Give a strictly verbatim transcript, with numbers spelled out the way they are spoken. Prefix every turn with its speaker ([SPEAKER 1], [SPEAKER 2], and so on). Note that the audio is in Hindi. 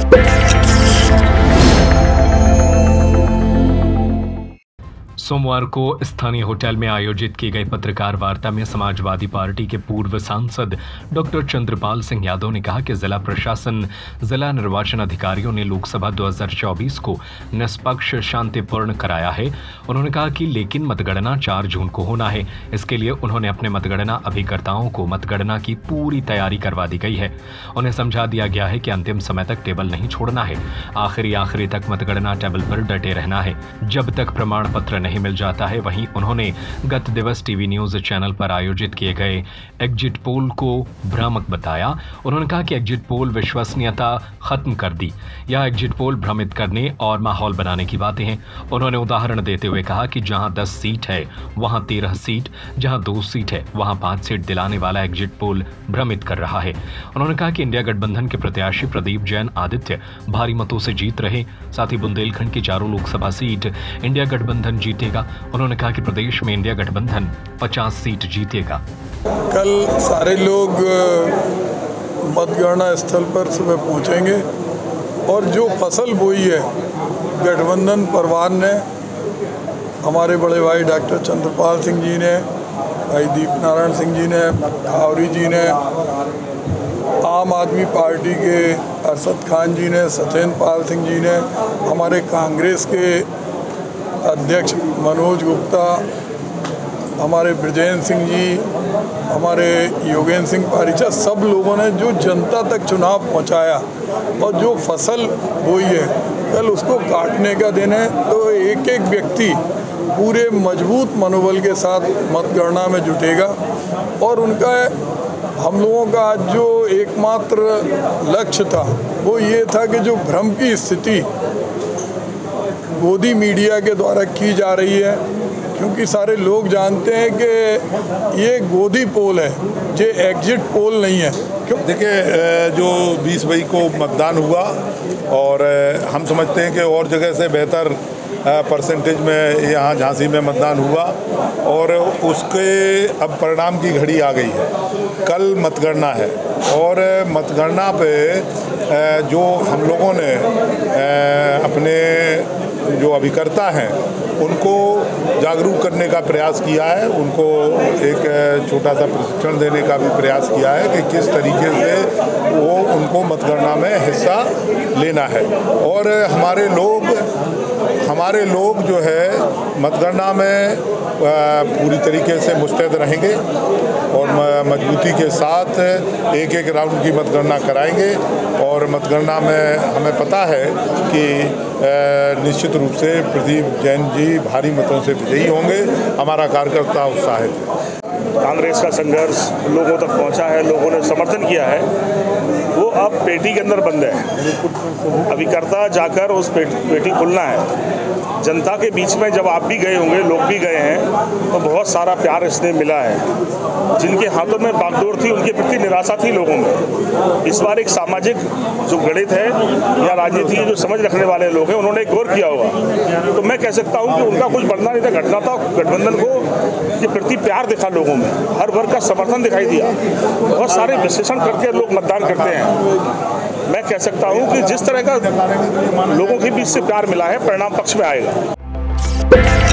[SPEAKER 1] सोमवार को स्थानीय होटल में आयोजित की गई पत्रकार वार्ता में समाजवादी पार्टी के पूर्व सांसद डॉक्टर चंद्रपाल सिंह यादव ने कहा कि जिला प्रशासन, जिला निर्वाचन अधिकारियों ने लोकसभा दो हज़ार चौबीस को निष्पक्ष, शांतिपूर्ण कराया है। उन्होंने कहा कि लेकिन मतगणना चार जून को होना है। इसके लिए उन्होंने अपने मतगणना अभिकर्ताओं को मतगणना की पूरी तैयारी करवा दी गई है। उन्हें समझा दिया गया है कि अंतिम समय तक टेबल नहीं छोड़ना है, आखिरी आखिरी तक मतगणना टेबल पर डटे रहना है जब तक प्रमाण पत्र नहीं मिल जाता है। वहीं उन्होंने गत दिवस टीवी न्यूज चैनल पर आयोजित किए गए एग्जिट पोल को भ्रामक बताया। उन्होंने कहा कि एग्जिट पोल विश्वसनीयता खत्म कर दी। यह एग्जिट पोल भ्रमित करने और माहौल बनाने की बातें हैं। उन्होंने उदाहरण देते हुए कहा कि जहां दस सीट है वहां तेरह सीट, जहां दो सीट है वहां पांच सीट दिलाने वाला एग्जिट पोल भ्रमित कर रहा है। उन्होंने कहा कि इंडिया गठबंधन के प्रत्याशी प्रदीप जैन आदित्य भारी मतों से जीत रहे। साथ ही बुंदेलखंड की चारों लोकसभा सीट इंडिया गठबंधन जीतेगा। उन्होंने कहा कि प्रदेश में इंडिया गठबंधन पचास सीट जीतेगा।
[SPEAKER 2] कल सारे लोग मतगणना स्थल पर सुबह पहुंचेंगे और जो फसल बोई है गठबंधन परवान ने, हमारे बड़े भाई डॉक्टर चंद्रपाल सिंह जी ने, भाई दीप नारायण सिंह जी ने, खावरी जी ने, आम आदमी पार्टी के अरशद खान जी ने, सत्येंद्र पाल सिंह जी ने, हमारे कांग्रेस के अध्यक्ष मनोज गुप्ता, हमारे ब्रजेंद्र सिंह जी, हमारे योगेंद्र सिंह पारिचा, सब लोगों ने जो जनता तक चुनाव पहुंचाया और जो फसल बोई है कल उसको काटने का दिन है। तो एक एक व्यक्ति पूरे मजबूत मनोबल के साथ मतगणना में जुटेगा और उनका हम लोगों का आज जो एकमात्र लक्ष्य था वो ये था कि जो भ्रम की स्थिति गोदी मीडिया के द्वारा की जा रही है, क्योंकि सारे लोग जानते हैं कि ये गोदी पोल है, ये एग्जिट पोल नहीं है।
[SPEAKER 3] क्यों? देखिए, जो बीस मई को मतदान हुआ और हम समझते हैं कि और जगह से बेहतर परसेंटेज में यहाँ झांसी में मतदान हुआ और उसके अब परिणाम की घड़ी आ गई है। कल मतगणना है और मतगणना पे जो हम लोगों ने अपने जो अभिकर्ता हैं उनको जागरूक करने का प्रयास किया है, उनको एक छोटा सा प्रशिक्षण देने का भी प्रयास किया है कि किस तरीके से वो उनको मतगणना में हिस्सा लेना है। और हमारे लोग हमारे लोग जो है मतगणना में पूरी तरीके से मुस्तैद रहेंगे और मजबूती के साथ एक एक राउंड की मतगणना कराएंगे और मतगणना में हमें पता है कि निश्चित रूप से प्रदीप जैन जी भारी मतों से विजयी होंगे। हमारा कार्यकर्ता उत्साहित है।
[SPEAKER 4] कांग्रेस का संघर्ष लोगों तक पहुंचा है, लोगों ने समर्थन किया है, वो अब पेटी के अंदर बंद है। अभिकर्ता जाकर उस पेटी, पेटी खुलना है। जनता के बीच में जब आप भी गए होंगे, लोग भी गए हैं, तो बहुत सारा प्यार इसने मिला है। जिनके हाथों में बागडोर थी उनके प्रति निराशा थी लोगों में। इस बार एक सामाजिक जो गणित है या राजनीति की जो समझ रखने वाले लोग हैं उन्होंने गौर किया होगा। तो मैं कह सकता हूँ कि उनका कुछ बढ़ना नहीं था, घटना था। गठबंधन को के प्रति प्यार दिखा लोगों में, हर वर्ग का समर्थन दिखाई दिया। बहुत सारे विश्लेषण करके लोग मतदान करते हैं। मैं कह सकता हूं कि जिस तरह का लोगों के बीच से प्यार मिला है, परिणाम पक्ष में आएगा।